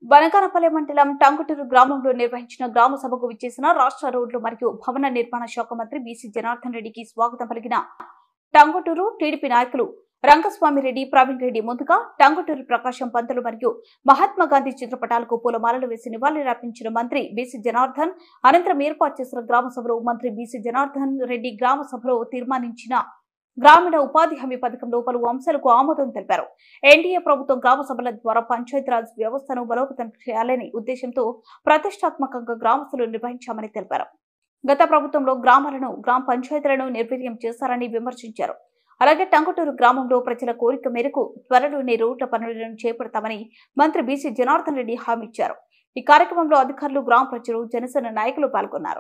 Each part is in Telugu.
బనగానపల్లి మండలం టంగుటూరు గ్రామంలో నిర్వహించిన గ్రామ సభకు విచ్చేసిన రాష్ట్ర రోడ్లు మరియు భవన నిర్మాణ శాఖ మంత్రి బీసీ జనార్దన్ రెడ్డికి స్వాగతం పలికిన టంగుటూరు టీడీపీ నాయకులు రంగస్వామి రెడ్డి, ప్రవీణ్ రెడ్డి ముందుగా టంగుటూరు ప్రకాశం పంతులు మరియు మహాత్మా గాంధీ చిత్రపటాలకు పూలమాలలు వేసి నివాళులర్పించిన మంత్రి బీసీ జనార్దన్ అనంతరం ఏర్పాటు చేసిన గ్రామ సభలో మంత్రి బీసీ జనార్దన్ రెడ్డి గ్రామ సభలో తీర్మానించిన గ్రామీణ ఉపాధి హామీ పథకంలో పలు అంశాలకు ఆమోదం తెలిపారు. ఎన్డీఏ ప్రభుత్వం గ్రామ సభల ద్వారా పంచాయతీరాజ్ వ్యవస్థను బలోపేతం చేయాలనే ఉద్దేశంతో ప్రతిష్టాత్మకంగా గ్రామ సభలు నిర్వహించామని తెలిపారు. గత ప్రభుత్వంలో గ్రామాలను, గ్రామ పంచాయతీలను నిర్వీర్యం చేశారని విమర్శించారు. అలాగే టంగుటూరు గ్రామంలో ప్రజల కోరిక మేరకు త్వరలోనే రోడ్ల పనులను చేపడతామని మంత్రి బీసీ జనార్దన్ రెడ్డి హామీ ఇచ్చారు. ఈ కార్యక్రమంలో అధికారులు, గ్రామ ప్రజలు, జనసేన నాయకులు పాల్గొన్నారు.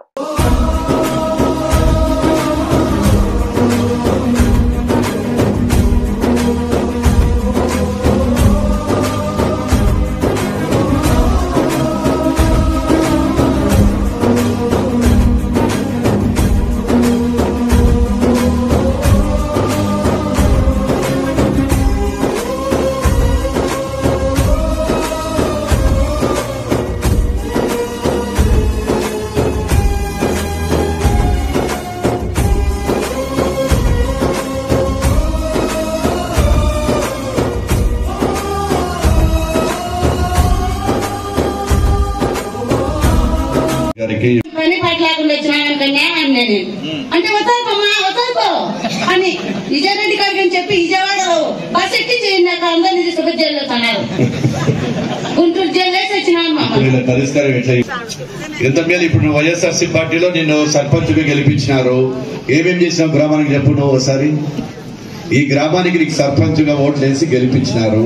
పని పట్లేకుండా వచ్చినాక న్యాయం నేను అంటే వద్దమ్మా వద్దనుకో అని విజయరెడ్డి గారికి అని చెప్పి విజయవాడ బస్ ఎక్కి చేయినాక అందరినీ తీసుకుపోయి జైల్లో తన్నారు. గుంటూరు జైలు వేసి వచ్చినాను. పరిష్కారం ఎట్లా ఎంత మేలు. ఇప్పుడు వైఎస్ఆర్సీ పార్టీలో నిన్ను సర్పంచ్ గా గెలిపించినారు. ఏమేం చేసినావు గ్రామానికి చెప్పు నువ్వు ఒకసారి. ఈ గ్రామానికి నీకు సర్పంచ్ గా ఓట్లు వేసి గెలిపించినారు.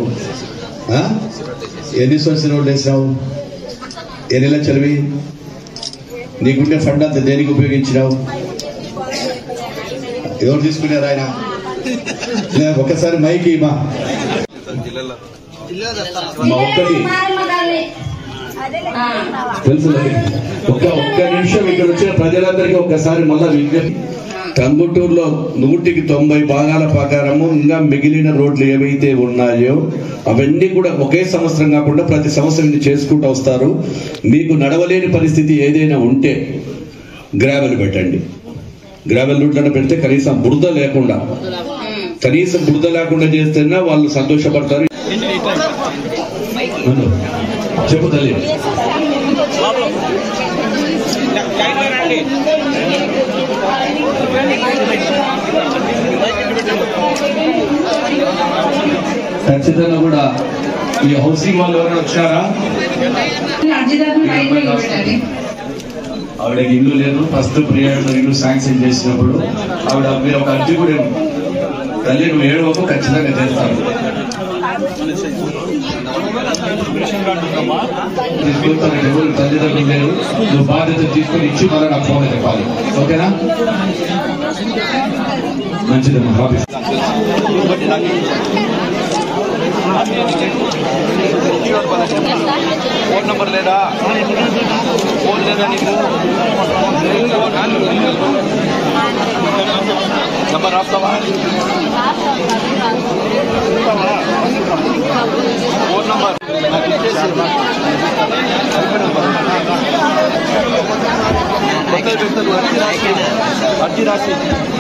ఎన్ని సంవత్సరాలు ఓట్లు వేసినావు? ఎన్ని లక్షలవి? నీకుండే ఫండ్ అంతా దేనికి ఉపయోగించినావు? ఎవరు తీసుకున్నారు ఆయన? ఒకసారి మైకి మా ఒక్కటి తెలుసు. ఒక్క నిమిషం ఇక్కడ వచ్చిన ప్రజలందరికీ ఒక్కసారి మళ్ళా విజ్ఞప్తి. టంగుటూరులో 190 భాగాల ప్రకారము ఇంకా మిగిలిన రోడ్లు ఏవైతే ఉన్నాయో అవన్నీ కూడా ఒకే సంవత్సరం కాకుండా ప్రతి సంవత్సరం చేసుకుంటూ వస్తారు. మీకు నడవలేని పరిస్థితి ఏదైనా ఉంటే గ్రావెల్ పెట్టండి. గ్రావెల్ రోడ్లను పెడితే కనీసం బురద లేకుండా చేస్తేనే వాళ్ళు సంతోషపడతారు. చెప్పు తల్లి. ఖచ్చితంగా కూడా ఈ హౌసింగ్ వాళ్ళు ఎవరైనా వచ్చారా? ఆవిడకి ఇల్లు లేదు. ఫస్ట్ ప్రియారిటీ ఇల్లు శాంక్షన్ చేసినప్పుడు ఆవిడ మీరు ఒక అర్జీ కూడా తల్లి నువ్వు 7 వరకు ఖచ్చితంగా చేస్తాను. తీసుకుంటాను. తల్లిదండ్రులు లేరు. నువ్వు బాధ్యత తీసుకొని ఇచ్చి మళ్ళీ నాకు ఫోన్ చెప్పాలి. ఓకేనా? మంచిదమ్మా. హాబీ ఫోన్ నంబర్ లేదా? ఫోన్ లేదా నీకు? నంబర్ రాస్తావా? ఫోన్ నంబర్ నాకు ఇచ్చేసి అర్జీ రాసి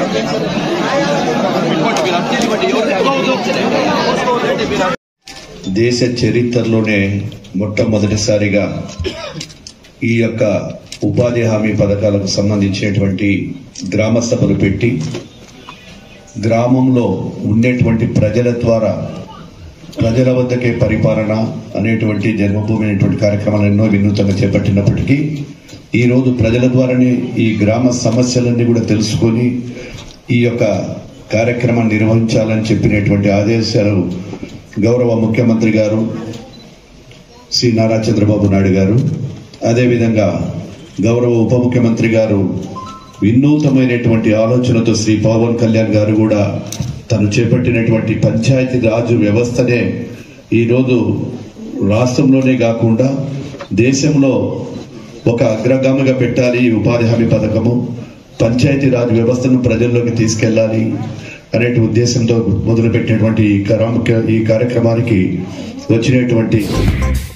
దేశ చరిత్రలోనే మొట్టమొదటిసారిగా ఈ యొక్క ఉపాధి హామీ పథకాలకు సంబంధించినటువంటి గ్రామ సభలు పెట్టి గ్రామంలో ఉండేటువంటి ప్రజల ద్వారా ప్రజల వద్దకే పరిపాలన అనేటువంటి జన్మభూమి అనేటువంటి కార్యక్రమాలు ఎన్నో వినూతంగా చేపట్టినప్పటికీ ఈరోజు ప్రజల ద్వారానే ఈ గ్రామ సమస్యలన్నీ కూడా తెలుసుకొని ఈ యొక్క కార్యక్రమాన్ని నిర్వహించాలని చెప్పినటువంటి ఆదేశాలు గౌరవ ముఖ్యమంత్రి గారు శ్రీ నారా చంద్రబాబు నాయుడు గారు, అదేవిధంగా గౌరవ ఉప ముఖ్యమంత్రి గారు వినూతమైనటువంటి ఆలోచనతో శ్రీ పవన్ కళ్యాణ్ గారు కూడా తను చేపట్టినటువంటి పంచాయతీ రాజు వ్యవస్థనే ఈరోజు రాష్ట్రంలోనే కాకుండా దేశంలో ఒక అగ్రగామిగా పెట్టాలి. ఈ ఉపాధి హామీ పథకము పంచాయతీ రాజ్ వ్యవస్థను ప్రజల్లోకి తీసుకెళ్లాలి అనే ఉద్దేశంతో మొదలుపెట్టినటువంటి ఈ కార్యక్రమానికి వచ్చినటువంటి